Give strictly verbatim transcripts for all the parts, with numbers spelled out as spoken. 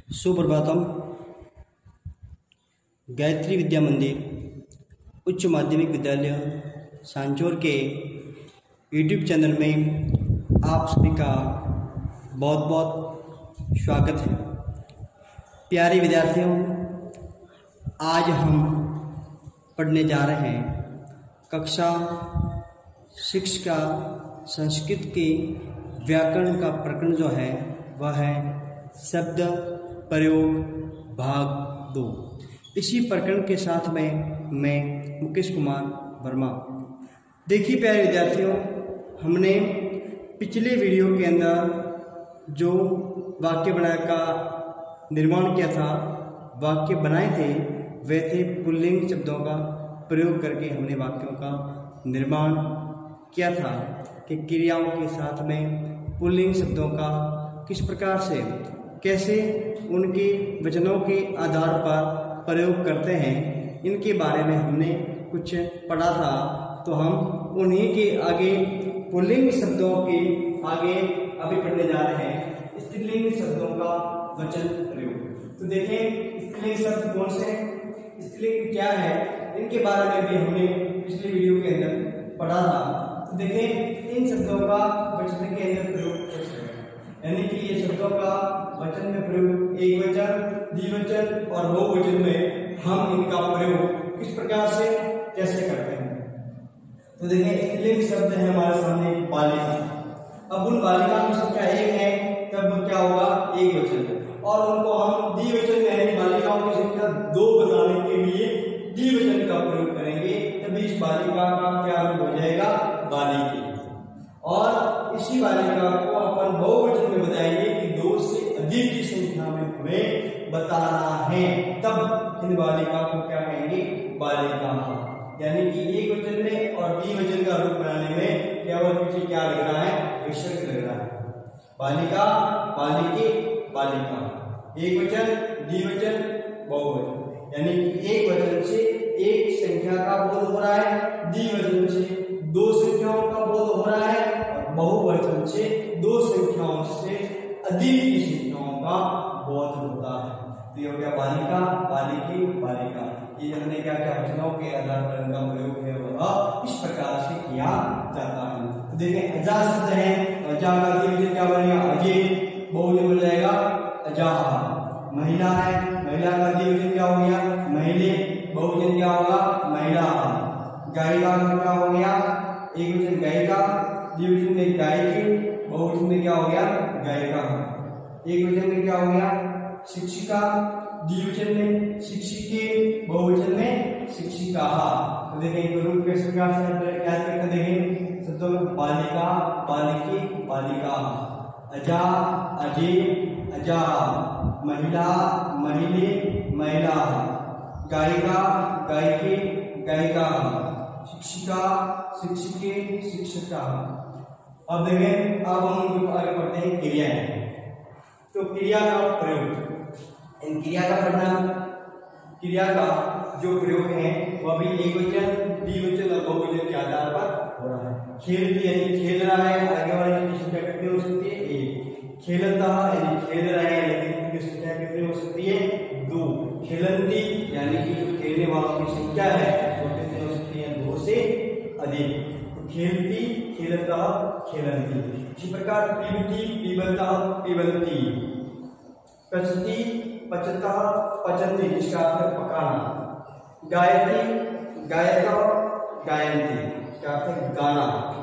सुप्रभातम। गायत्री विद्या मंदिर उच्च माध्यमिक विद्यालय सांचौर के यूट्यूब चैनल में आप सभी का बहुत बहुत स्वागत है। प्यारे विद्यार्थियों, आज हम पढ़ने जा रहे हैं कक्षा सिक्स का संस्कृत के व्याकरण का प्रकरण जो है वह है शब्द प्रयोग भाग दो। इसी प्रकरण के साथ में मैं मुकेश कुमार वर्मा। देखिए प्यारे विद्यार्थियों, हमने पिछले वीडियो के अंदर जो वाक्य बनाए का निर्माण किया था, वाक्य बनाए थे वे थे पुल्लिंग शब्दों का प्रयोग करके हमने वाक्यों का निर्माण किया था कि क्रियाओं के साथ में पुल्लिंग शब्दों का किस प्रकार से कैसे उनके वचनों के आधार पर प्रयोग करते हैं, इनके बारे में हमने कुछ पढ़ा था। तो हम उन्हीं के आगे पुल्लिंग शब्दों के आगे अभी पढ़ने जा रहे हैं स्त्रीलिंग शब्दों का वचन प्रयोग। तो देखें स्त्रीलिंग शब्द कौन से, स्त्रीलिंग क्या है, इनके बारे में भी हमने पिछले वीडियो के अंदर पढ़ा था। तो देखें इन शब्दों का वचन के अंदर प्रयोग कैसे, यानी कि ये शब्दों का वचन में प्रयोग एक वचन, द्विवचन और बहुवचन में हम इनका प्रयोग किस प्रकार से कैसे करते हैं। तो देखें स्त्रीलिंग शब्द है हमारे सामने बालिका। अब उन बालिका की संख्या एक है तब क्या होगा, एक वचन, और उनको हम द्विवचन में यानी बालिकाओं की संख्या दो बताने के लिए द्विवचन का प्रयोग करेंगे, तभी इस बालिका का क्या रूप हो जाएगा, बालिके। और इसी बालिका को अपन बहुवचन में बताएंगे कि दो से अधिक की संख्या में हमें बताना है, तब इन बालिका को क्या कहेंगे, बालिका। यानी कि एक वचन में और द्विवचन का रूप बनाने में केवल पीछे क्या लग रहा है, विसर्ग लग रहा है। बालिका, बालिके, बालिका, एक वचन, द्विवचन, बहुवचन, यानी कि एक वचन से एक संख्या का बोध हो रहा है, द्विवचन से दो संख्याओं का बोध हो रहा है, और बहुवचन से दो संख्याओं से अधिक की संख्याओं का बोध होता है। तो ये हो गया बालिका, बालिके, बालिका। ये हमने क्या क्या वचनों के आधार पर इनका प्रयोग है वह इस प्रकार से किया जाता है। तो देखें अजा शब्द है, अजा का द्विवचन क्या बनेगा, अजय, बहुवचन बन जाएगा अजाहा। महिला है, महिला का द्विवचन क्या हो गया, महिले, बहुवचन क्या होगा, महिला। गायिका का क्या हो गया, एक वचन गायिका, द्विवचन में गायिकी, बहुवचन में क्या हो गया, गायिका। एक वचन में क्या हो गया, शिक्षिका, द्विवचन में शिक्षिके, बहुवचन में शिक्षिका। तो देखें रूप कैसे क्या करते देखें शब्दों में बालिका, बालिके, बालिका, अजा, अजय, अजा, महिला, महिले, महिला, गायिका, गायिके, गायिका, शिक्षिका, शिक्षिके, शिक्षिका। अब देखें अब हम आगे पढ़ते हैं क्रियाएं। तो क्रिया का प्रयोग, इन क्रिया का पढ़ना, क्रिया का जो प्रयोग है वह भी एक वचन, द्विवचन और बहुवचन के आधार पर हो रहा है। खेलती यानी खेल रहा है, आगे वाले की संख्या कितनी हो सकती है, एक। खेलता यानी खेल रहे हैं लेकिन की संख्या कितनी हो सकती है, दो। खेलंती यानी कि जो खेलने वालों की संख्या है वो कितनी हो सकती है, दो से अधिक। तो खेलती, खेलता, खेलंती। इसी प्रकार पीबती, पीबता, पीबंती, पचती, पचता, पचंती, जिसका अर्थ है पकाना। गायती, गायता, गायंती, इसका अर्थ है गाना।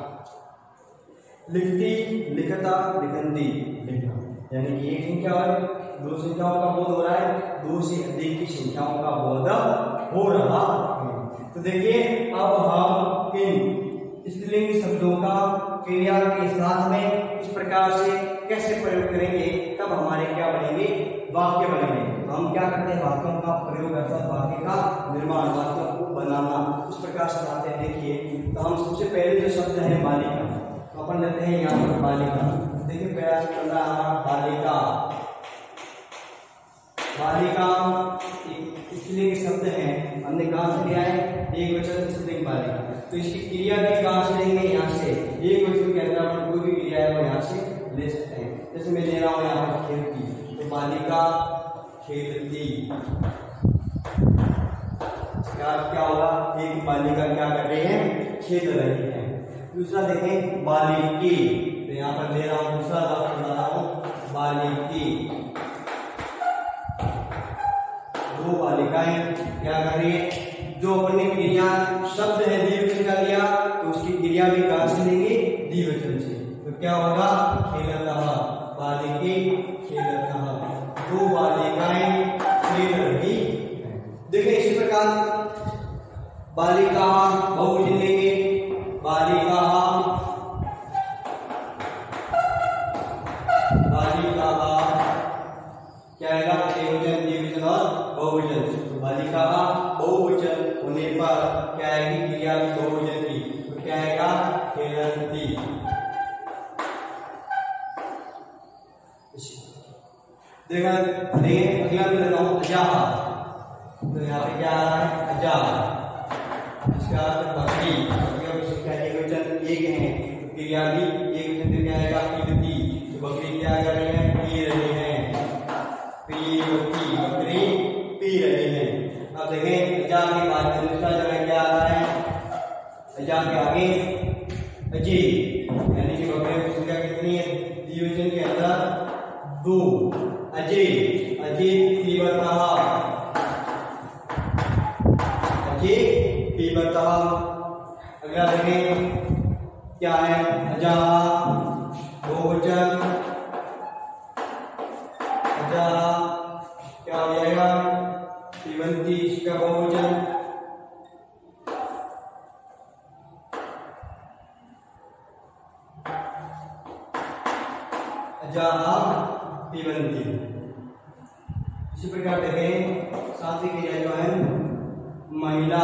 लिखती, लिखता, लिखंती, लिखना। यानी कि एक संख्या और दो संख्याओं का बोध हो रहा है, दो से अधिक की संख्याओं का बोध हो रहा है। तो देखिए अब हम इन स्त्रीलिंग शब्दों का क्रिया के साथ में इस प्रकार से कैसे प्रयोग करेंगे, तब हमारे क्या बनेंगे, वाक्य बनेंगे। हम क्या करते हैं, वाक्यों का प्रयोग अर्थात वाक्य का निर्माण, वाक्यों को बनाना इस प्रकार से आते हैं। देखिए तो हम सबसे पहले जो शब्द है बालिका, तो अपन लेते हैं यहाँ पर बालिका। देखिए प्रयास कर रहा है बालिका, बालिका एक स्त्रीलिंग शब्द है, हमने कहाँ से लिया है, एक वचन स्त्रीलिंग बालिका। तो इसकी क्रिया भी कहाँ से लेंगे, यहाँ से। एक वचन के अंदर अपन कोई भी क्रिया है वो यहाँ से ले सकते हैं। जैसे मैं ले रहा हूँ यहाँ पर खेलती, तो बालिका खेलती। क्या क्या होगा, एक बालिका क्या कर रही है, खेल रही है। दूसरा देखें बालिकी, तो यहाँ पर दे रहा हूँ दूसरा वाक्य बना रहा हूँ बालिकी। दो बालिकाएं क्या कर रही है, जो अपने क्रिया शब्द है द्विवचन का लिया तो उसकी क्रिया भी कहां से लेंगे, द्विवचन से। तो क्या होगा, खेलतः, बालिकी खेलतः, दो बालिकाएं खेल रही है। देखिए इसी प्रकार बालिका बहुवचन लेंगे, बालिका बालिका क्या आएगा, एकवचन द्विवचन और बहुवचन। तो बालिका बहुवचन होने पर क्या आएगी, क्रिया बहुवचन की, तो क्या आएगा, खेलती। देखा देखिए अगला मैं लेता हूँ अजा, तो यहाँ पे क्या आ रहा है, अजा, इसका बकरी, एकवचन एक है तो क्रिया भी एक वचन क्या आएगा, पीबती। तो बकरी क्या कर रही है, पी रही है, पीबती, बकरी पी रही है। अब देखें अजा के बाद दूसरा जगह क्या आ रहा है, अजा के आगे अजी, यानी कि बकरी की संख्या कितनी है, द्विवचन के अंदर दो, अजित, अजित पीबतः, अजित पीबतः। अगला देखें क्या है, अजा बहुवचन, अजा क्या हो जाएगा, पीबंती, इसका बहुवचन, अजा पीबंती। इसी प्रकार देखें साथी क्रिया जो है महिला,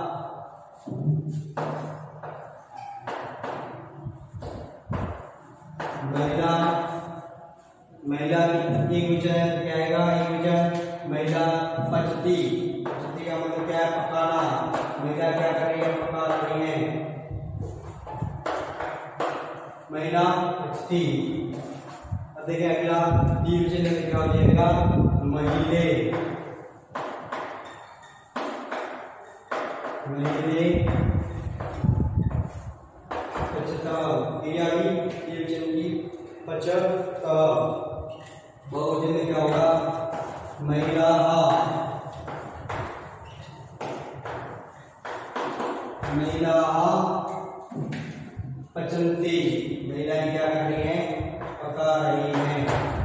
महिला, महिला एक वचन है तो क्या आएगा, एक वचन, महिला पचती, पचती का मतलब क्या है, पकाना, महिला क्या कर रही है, पका रही है, महिला पचती। अब देखिए अगला द्विवचन में क्या हो जाएगा, महिले, महिले पचता, क्रिया भी द्विवचन की, पचता। बहुवचन में क्या होगा, महिला, महिला पचंती, महिलाएं क्या कर रही हैं, पका रही हैं।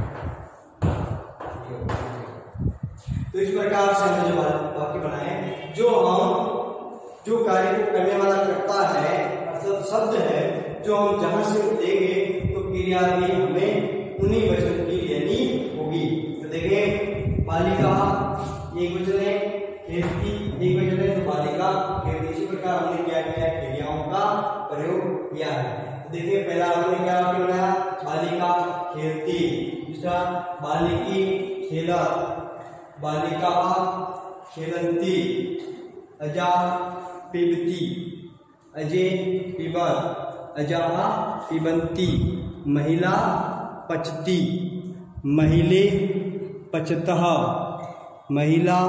तो इस प्रकार से हमने जो वाक्य बनाए, जो हम जो कार्य को करने वाला करता है अर्थात शब्द है, जो हम जहां से लेंगे तो क्रिया भी हमें उन्हीं वचन की लेनी होगी। तो देखिए बालिका एक वचन है, खेलती एक वचन है, तो बालिका खेलती। इसी प्रकार हमने क्या किया, क्रियाओं का प्रयोग किया है। तो देखिए पहला हमने क्या बनाया, बालिका खेलती, दूसरा बालिकी खेलत, बालिका खेलंती, अजा पीबती, अजय पीबत, अजा पीबंती, महिला पचती, महिले पचतः, महिला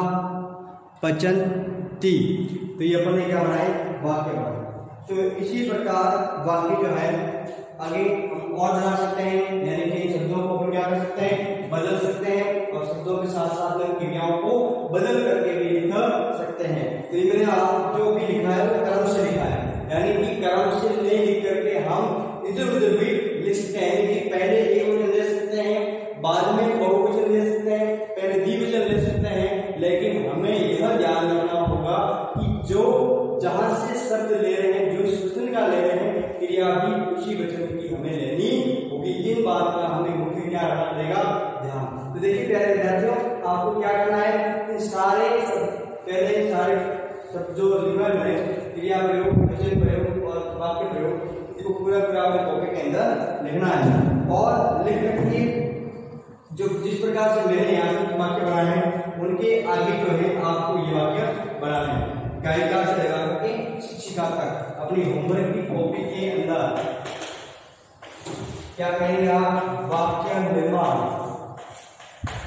पचंती। तो ये अपन ने क्या बनाए, वाक्य बनाए। तो इसी प्रकार वाक्य जो है आगे हम और बना सकते हैं, यानी कि शब्दों को अपन क्या कर सकते हैं, बदल सकते हैं, और शब्दों के साथ साथ में क्रियाओं को बदल करके भी लिख सकते हैं। तो ये मैंने आप जो भी लिखा है वो क्रम से लिखा है, यानी कि क्रम से नहीं लिख करके हम इधर उधर भी लिख सकते हैं कि पहले एक वचन ले सकते हैं, बाद में बहुवचन ले सकते हैं, पहले द्विवचन ले सकते हैं। लेकिन हमें यह ध्यान रखना होगा कि जो जहां से शब्द ले रहे हैं, जो इस वचन का ले रहे हैं, क्रिया भी उसी वचन की हमें लेनी होगी। इन बात का हमें मुख्य क्या रखना पड़ेगा, ध्यान। तो देखिए प्यारे विद्यार्थियों, आपको क्या करना है, इन सारे पहले सारे सब जो लिखा है, क्रिया प्रयोग, वचन प्रयोग और वाक्य प्रयोग, इसको पूरा पूरा अपने कॉपी के अंदर लिखना है। और लिख करके जो जिस प्रकार से मैंने यहाँ से वाक्य बनाए हैं, उनके आगे जो है आपको ये वाक्य बनाना है, गायिका से लगा करके शिक्षिका तक अपनी होमवर्क की कॉपी के अंदर क्या कहेंगे आप, वाक्य निर्माण,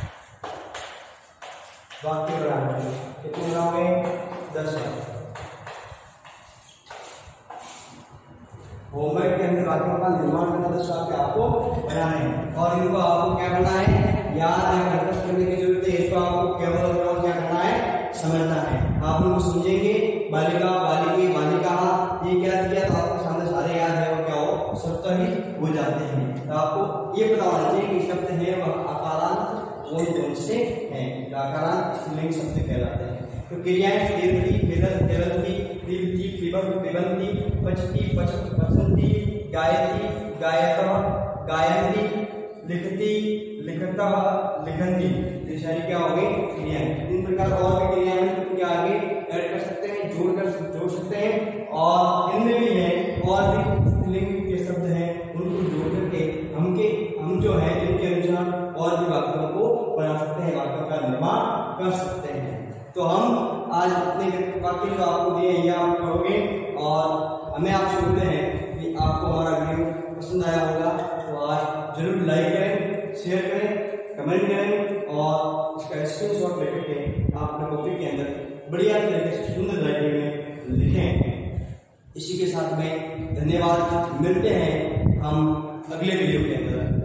वाक्य बनाएंगे। कितने बनाओगे? दस वाक्य। होमवर्क के अंदर वाक्यों का निर्माण करना, दस वाक्य आपको बनाने हैं और इनको आपको क्या करना है? याद है, कंठस्थ करने की जरूरत है। इसको आपको केवल और केवल क्या करना है? समझना है। आप उनको समझेंगे, बालिका, बालिके, बालिका, ये क्या दिया तो आपके सामने सारे याद है और क्या हो शब्द ही हो जाते हैं। तो आपको ये पता होना चाहिए कि शब्द है वह आकारांत कौन कौन से हैं। आकारांत स्त्रीलिंग शब्द कहलाते हैं। तो क्रियाएं तीर्थी, खेलत, खेलती, तीर्थी, पिबंती, पिबंती, पचती, पचत, पचंती, गायती, गायतः, गायन्ति, लिखती, लिखतः, लिखन्ति। तो सारी क्या हो गई? क्रियाएं। इन प्रकार और भी क्रियाएं हैं क्या आगे ऐड कर सकते हैं, जोड़ कर जोड़ सकते हैं और इनमें भी है और भी स्त्रीलिंग के शब्द हैं, उनको जोड़ करके हम के हम जो है इनके अनुसार और भी वाक्यों को बना सकते हैं, वाक्यों का निर्माण कर सकते हैं। तो हम आज अपने वाक्य जो आपको दिए ये आप पढ़ोगे और हमें आप सुनते हैं कि आपको हमारा वीडियो पसंद आया होगा। तो आज जरूर लाइक करें, शेयर करें, कमेंट करें और इसका स्क्रीनशॉट लेकर के आप अपने कॉपी के अंदर बढ़िया तरीके से सुंदर राइटिंग में लिखें। इसी के साथ में धन्यवाद। मिलते हैं हम अगले वीडियो के अंदर।